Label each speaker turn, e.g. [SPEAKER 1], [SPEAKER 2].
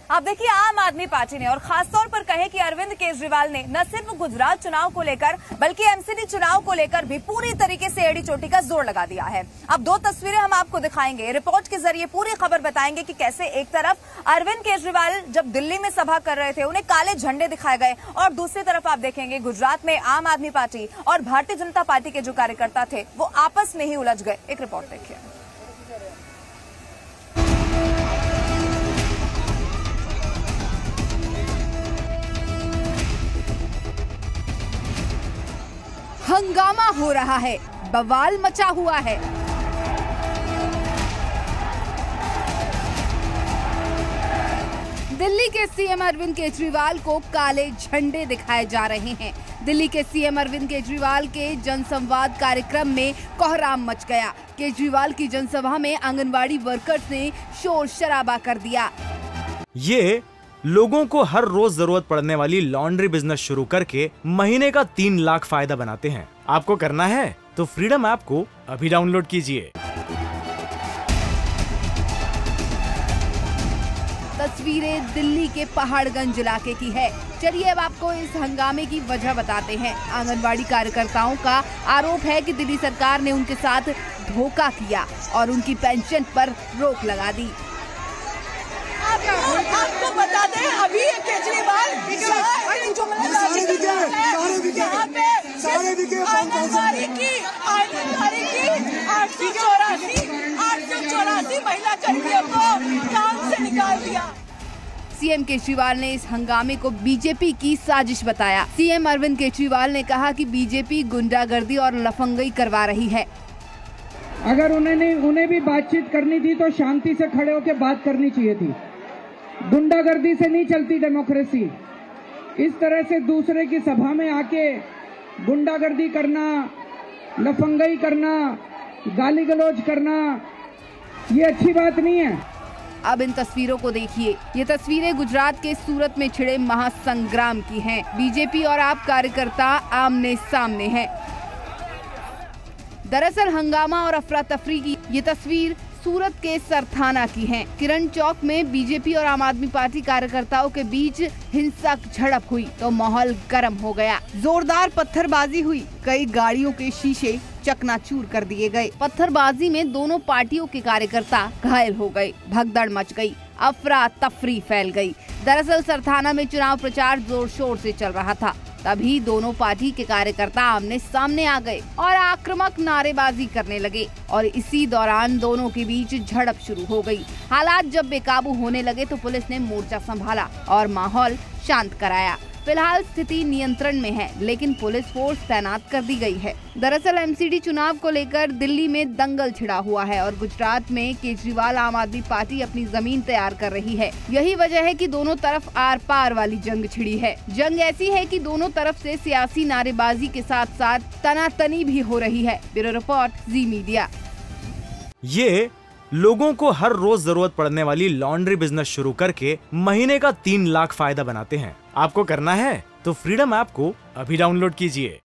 [SPEAKER 1] आप देखिए, आम आदमी पार्टी ने और खासतौर पर कहें कि अरविंद केजरीवाल ने न सिर्फ गुजरात चुनाव को लेकर बल्कि एमसीडी चुनाव को लेकर भी पूरी तरीके से एड़ी चोटी का जोर लगा दिया है। अब दो तस्वीरें हम आपको दिखाएंगे, रिपोर्ट के जरिए पूरी खबर बताएंगे कि कैसे एक तरफ अरविंद केजरीवाल जब दिल्ली में सभा कर रहे थे उन्हें काले झंडे दिखाए गए और दूसरी तरफ आप देखेंगे गुजरात में आम आदमी पार्टी और भारतीय जनता पार्टी के जो कार्यकर्ता थे वो आपस में ही उलझ गए। एक रिपोर्ट देखिए। हंगामा हो रहा है, बवाल मचा हुआ है। दिल्ली के सीएम अरविंद केजरीवाल को काले झंडे दिखाए जा रहे हैं। दिल्ली के सीएम अरविंद केजरीवाल के जनसंवाद कार्यक्रम में कोहराम मच गया। केजरीवाल की जनसभा में आंगनवाड़ी वर्कर्स ने शोर शराबा कर दिया।
[SPEAKER 2] ये लोगों को हर रोज जरूरत पड़ने वाली लॉन्ड्री बिजनेस शुरू करके महीने का 3 लाख फायदा बनाते हैं। आपको करना है तो फ्रीडम ऐप को अभी डाउनलोड कीजिए।
[SPEAKER 1] तस्वीरें दिल्ली के पहाड़गंज इलाके की है। चलिए अब आपको इस हंगामे की वजह बताते हैं। आंगनवाड़ी कार्यकर्ताओं का आरोप है कि दिल्ली सरकार ने उनके साथ धोखा किया और उनकी पेंशन पर रोक लगा दी।
[SPEAKER 3] आपको बता दें, अभी केजरीवाल आंगनबाड़ी की 884 महिला कर्मियों को काम से निकाल दिया।
[SPEAKER 1] सीएम केजरीवाल ने इस हंगामे को बीजेपी की साजिश बताया। सीएम अरविंद केजरीवाल ने कहा कि बीजेपी गुंडागर्दी और लफंगई करवा रही है।
[SPEAKER 4] अगर उन्हें भी बातचीत करनी थी तो शांति से खड़े होकर बात करनी चाहिए थी। गुंडागर्दी से नहीं चलती डेमोक्रेसी। इस तरह से दूसरे की सभा में आके गुंडागर्दी करना, लफंगई करना, गाली गलौज करना, ये अच्छी बात नहीं है।
[SPEAKER 1] अब इन तस्वीरों को देखिए। ये तस्वीरें गुजरात के सूरत में छिड़े महासंग्राम की हैं। बीजेपी और आप कार्यकर्ता आमने सामने हैं। दरअसल हंगामा और अफरा तफरी की ये तस्वीर सूरत के सरथाना की है। किरण चौक में बीजेपी और आम आदमी पार्टी कार्यकर्ताओं के बीच हिंसक झड़प हुई तो माहौल गर्म हो गया। जोरदार पत्थरबाजी हुई, कई गाड़ियों के शीशे चकनाचूर कर दिए गए। पत्थरबाजी में दोनों पार्टियों के कार्यकर्ता घायल हो गए, भगदड़ मच गई, अफरा तफरी फैल गई। दरअसल सरथाना में चुनाव प्रचार जोर शोर से चल रहा था, तभी दोनों पार्टी के कार्यकर्ता आमने सामने आ गए और आक्रामक नारेबाजी करने लगे और इसी दौरान दोनों के बीच झड़प शुरू हो गई। हालात जब बेकाबू होने लगे तो पुलिस ने मोर्चा संभाला और माहौल शांत कराया। फिलहाल स्थिति नियंत्रण में है, लेकिन पुलिस फोर्स तैनात कर दी गई है। दरअसल एमसीडी चुनाव को लेकर दिल्ली में दंगल छिड़ा हुआ है और गुजरात में केजरीवाल आम आदमी पार्टी अपनी जमीन तैयार कर रही है। यही वजह है कि दोनों तरफ आर पार वाली जंग छिड़ी है। जंग ऐसी है कि दोनों तरफ से सियासी नारेबाजी के साथ साथ तनातनी भी हो रही है। Bureau report, Zee media.
[SPEAKER 2] ये लोगों को हर रोज जरूरत पड़ने वाली लॉन्ड्री बिजनेस शुरू करके महीने का 3 लाख फायदा बनाते हैं। आपको करना है तो फ्रीडम ऐप को अभी डाउनलोड कीजिए।